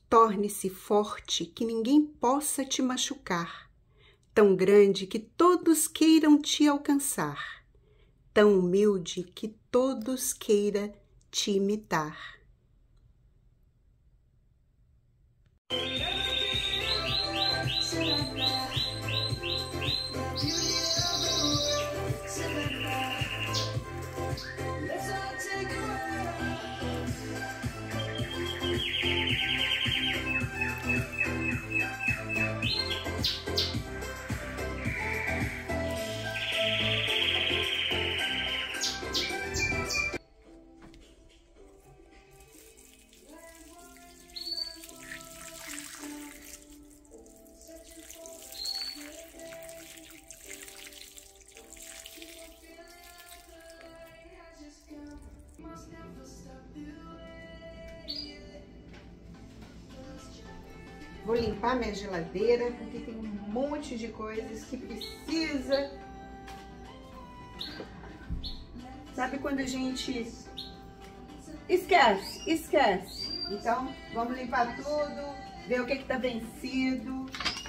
Torne-se forte, que ninguém possa te machucar. Tão grande que todos queiram te alcançar. Tão humilde que todos queiram te imitar. Vou limpar minha geladeira, porque tem um monte de coisas que precisa. Sabe quando a gente esquece? Então, vamos limpar tudo, ver o que tá vencido.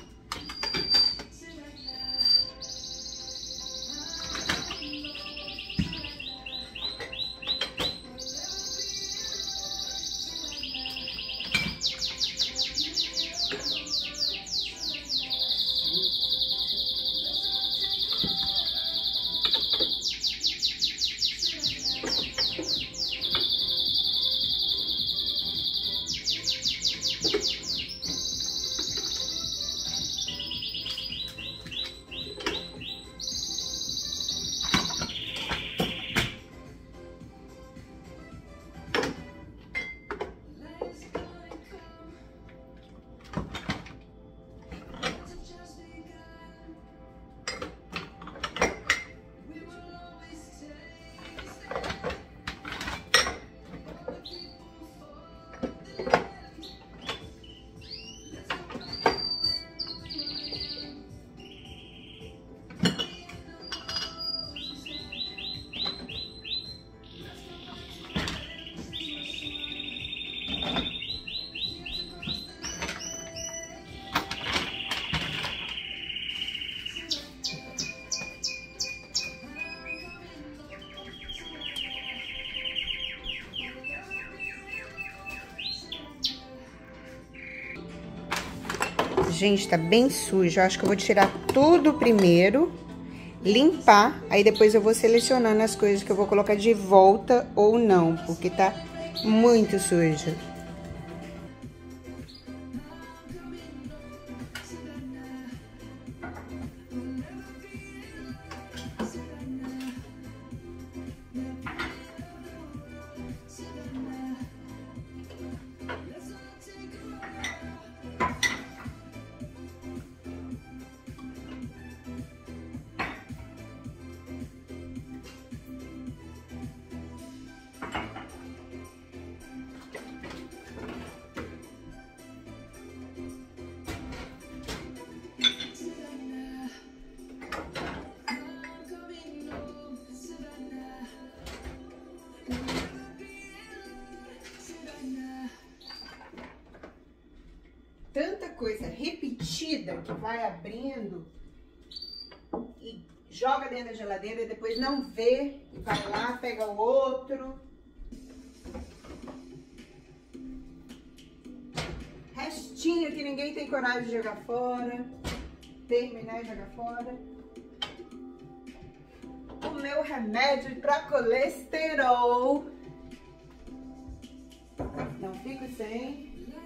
Gente, tá bem sujo. Eu acho que eu vou tirar tudo primeiro, limpar, aí depois eu vou selecionando as coisas que eu vou colocar de volta ou não, porque tá muito sujo. Tanta coisa repetida que vai abrindo e joga dentro da geladeira e depois não vê e vai lá, pega o outro. Restinho que ninguém tem coragem de jogar fora. Terminar e jogar fora. O meu remédio para colesterol. Não fico sem.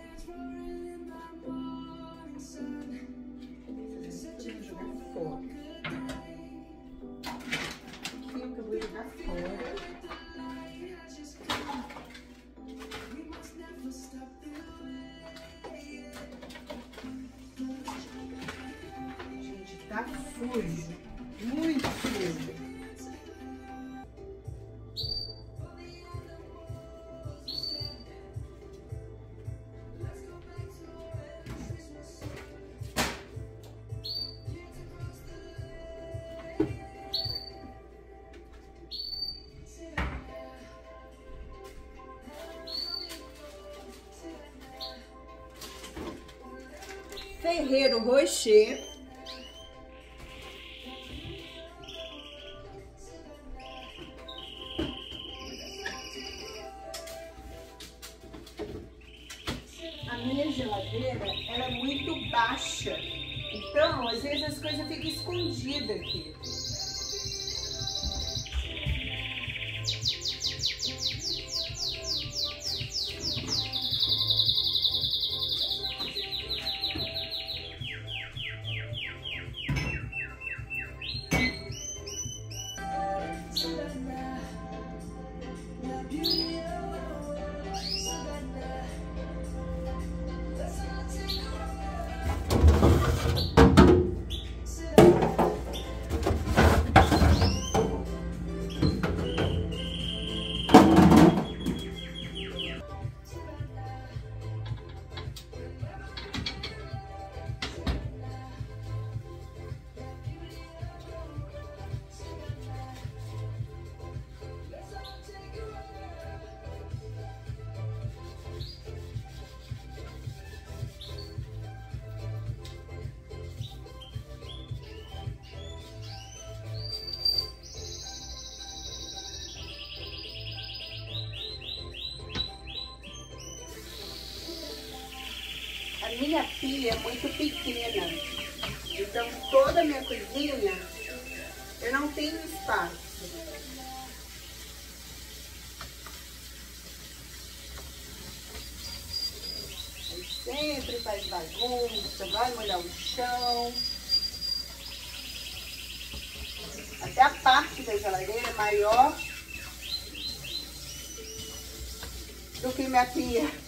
Gente, tá sujo, muito sujo. Ferrero Rocher. A minha geladeira, ela é muito baixa, então às vezes as coisas ficam escondidas aqui. A minha pia é muito pequena, então toda a minha cozinha eu não tenho espaço. Aí sempre faz bagunça, vai molhar o chão. Até a parte da geladeira é maior do que minha pia.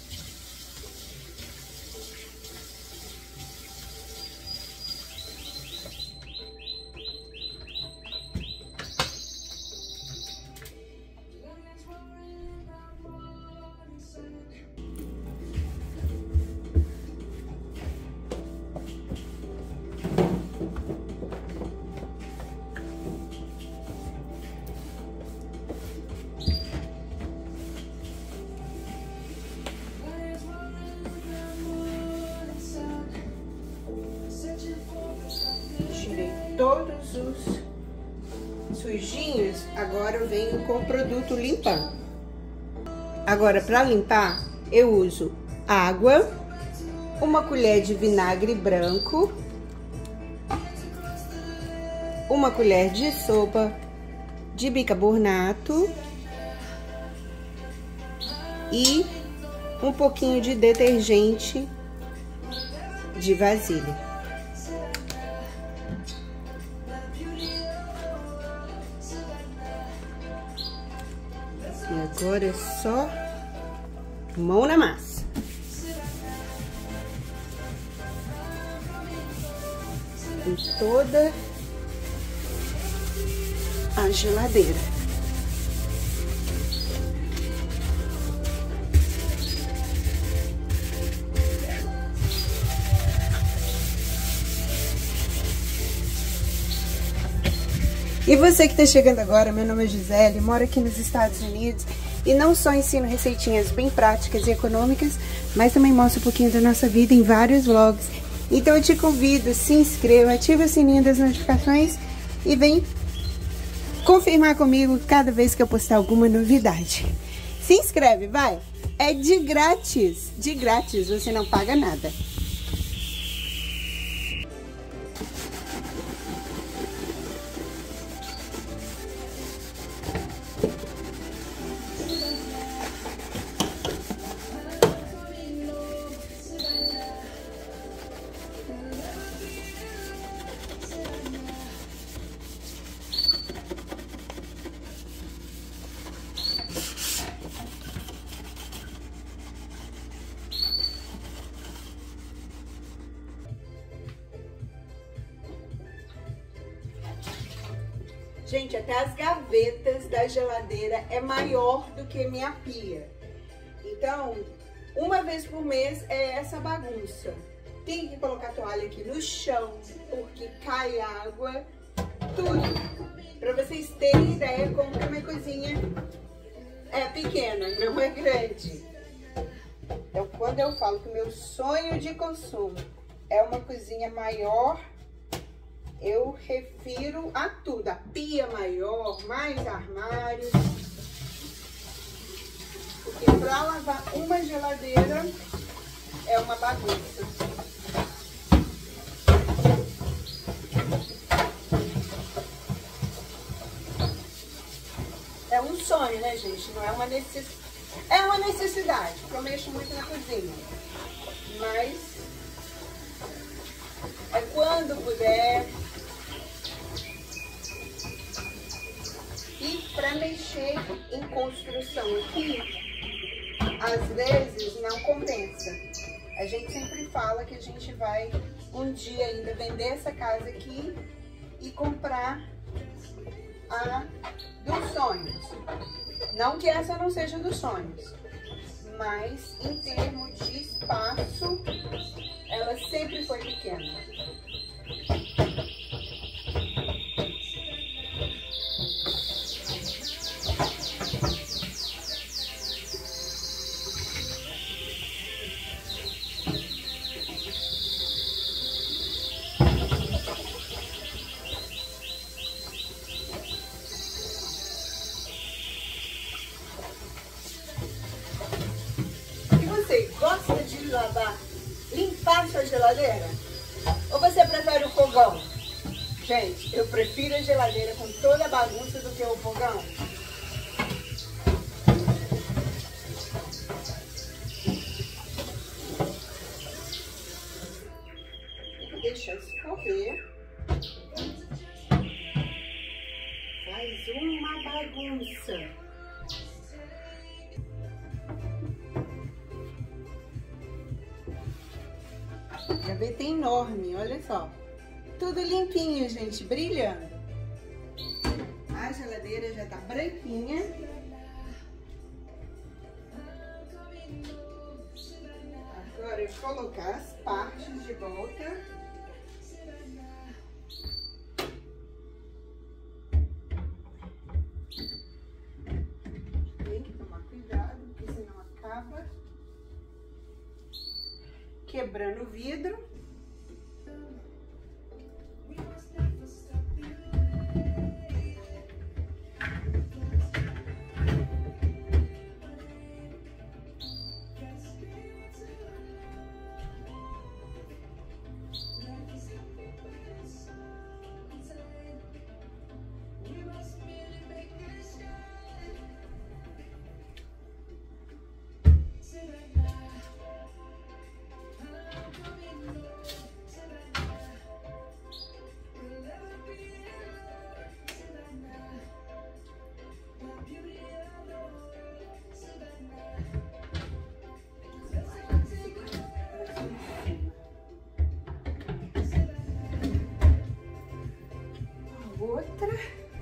Todos os sujinhos, agora eu venho com o produto limpando. Agora, para limpar, eu uso água, uma colher de vinagre branco, uma colher de sopa de bicarbonato e um pouquinho de detergente de vasilha. E agora é só mão na massa. Em toda a geladeira. E você que está chegando agora, meu nome é Gisele, moro aqui nos Estados Unidos e não só ensino receitinhas bem práticas e econômicas, mas também mostro um pouquinho da nossa vida em vários vlogs. Então eu te convido, se inscreva, ative o sininho das notificações e vem confirmar comigo cada vez que eu postar alguma novidade. Se inscreve, vai! É de grátis, você não paga nada. Gente, até as gavetas da geladeira é maior do que minha pia. Então, uma vez por mês é essa bagunça. Tem que colocar toalha aqui no chão, porque cai água, tudo. Pra vocês terem ideia como que a minha cozinha é pequena, não é grande. Então, quando eu falo que o meu sonho de consumo é uma cozinha maior, eu refiro a tudo. A pia maior, mais armários. Porque para lavar uma geladeira é uma bagunça. É um sonho, né, gente? Não é uma necessidade. É uma necessidade, porque eu mexo muito na cozinha. Mas é quando puder. E para mexer em construção aqui, às vezes não compensa. A gente sempre fala que a gente vai um dia ainda vender essa casa aqui e comprar a dos sonhos. Não que essa não seja dos sonhos, mas em termos de espaço, ela sempre foi pequena. Você gosta de lavar, limpar sua geladeira? Ou você prefere o fogão? Gente, eu prefiro a geladeira com toda a bagunça do que o fogão. Deixa escorrer. Faz uma bagunça. A gaveta é enorme, olha só. Tudo limpinho, gente, brilhando. A geladeira já tá branquinha. Agora eu vou colocar as partes de volta. Tem que tomar cuidado, porque senão acaba quebrando o vidro. Outra.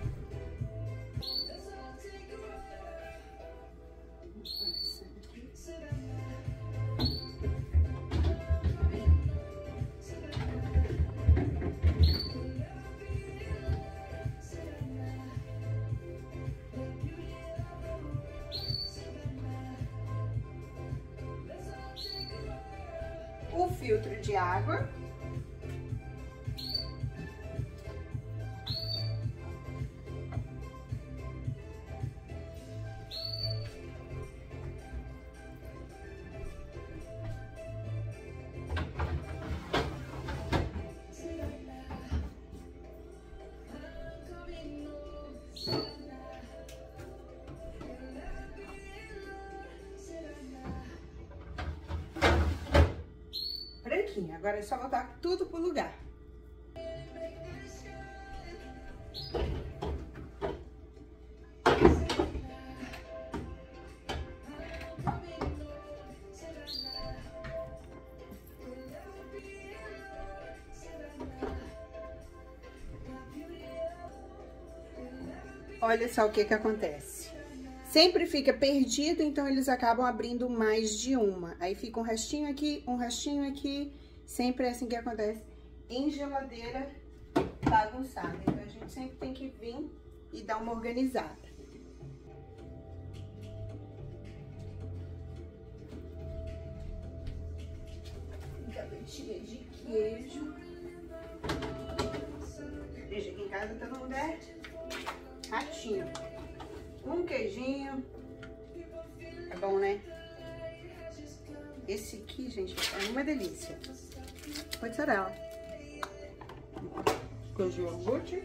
O filtro de água. Branquinha. Agora é só botar tudo pro lugar. Olha só o que acontece. Sempre fica perdido, então eles acabam abrindo mais de uma. Aí fica um restinho aqui, um restinho aqui. Sempre é assim que acontece em geladeira bagunçada. Então a gente sempre tem que vir e dar uma organizada. Gavetinha de queijo. Gente, aqui em casa todo mundo é ratinho. Um queijinho. É bom, né? Esse aqui, gente, é uma delícia. Mozzarella. Queijo iogurte.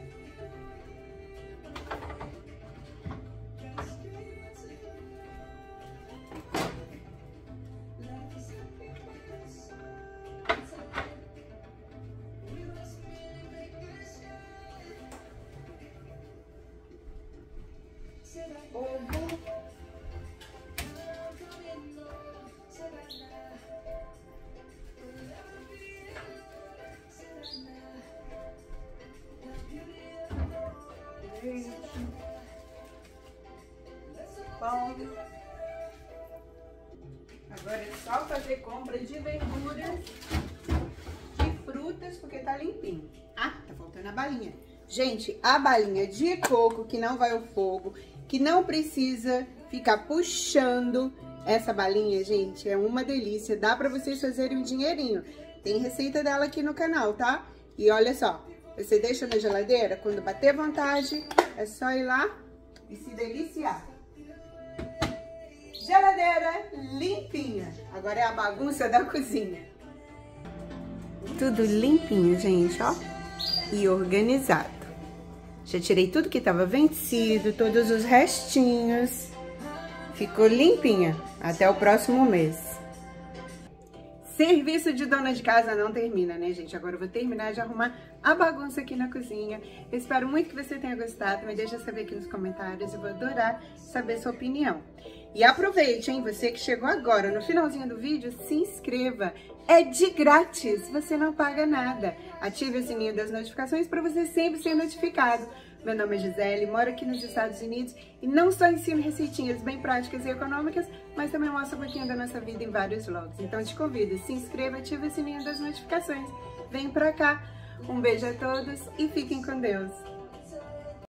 Ovo. Leite. Pão. Agora é só fazer compra de verduras, de frutas, porque tá limpinho. Ah, tá faltando a balinha. Gente, a balinha de coco que não vai ao fogo, que não precisa ficar puxando essa balinha, gente, é uma delícia. Dá pra vocês fazerem um dinheirinho. Tem receita dela aqui no canal, tá? E olha só, você deixa na geladeira, quando bater vontade, é só ir lá e se deliciar. Geladeira limpinha. Agora é a bagunça da cozinha. Tudo limpinho, gente, ó. E organizado. Já tirei tudo que estava vencido, todos os restinhos. Ficou limpinha até o próximo mês. Serviço de dona de casa não termina, né, gente? Agora eu vou terminar de arrumar a bagunça aqui na cozinha. Eu espero muito que você tenha gostado. Me deixa saber aqui nos comentários. Eu vou adorar saber sua opinião. E aproveite, hein? Você que chegou agora no finalzinho do vídeo, se inscreva. É de grátis, você não paga nada. Ative o sininho das notificações para você sempre ser notificado. Meu nome é Gisele, moro aqui nos Estados Unidos e não só ensino receitinhas bem práticas e econômicas, mas também mostro um pouquinho da nossa vida em vários vlogs. Então te convido, se inscreva, ative o sininho das notificações. Vem pra cá. Um beijo a todos e fiquem com Deus.